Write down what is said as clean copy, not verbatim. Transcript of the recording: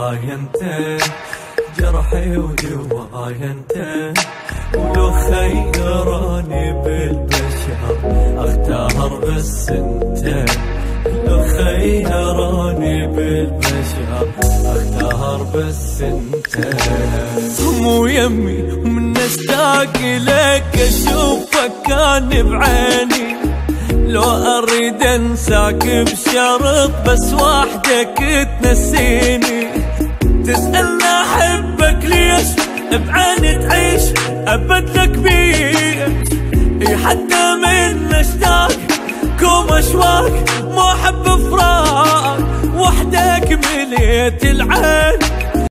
دواي انت، جرحي ودواي انت. ولو خيروني بالبشر اختار بس انت، لو خيروني بالبشر اختار بس انت. مو يمي ومن اشتاق لك اشوفك كان بعيني، لو اريد انساك بشرط بس وحدك تنسيني. تسألني احبك ليش بعيني تعيش ابد لك بيك، حتى من اشتاق كوم اشواق مو احب فراق، وحدك مليت العين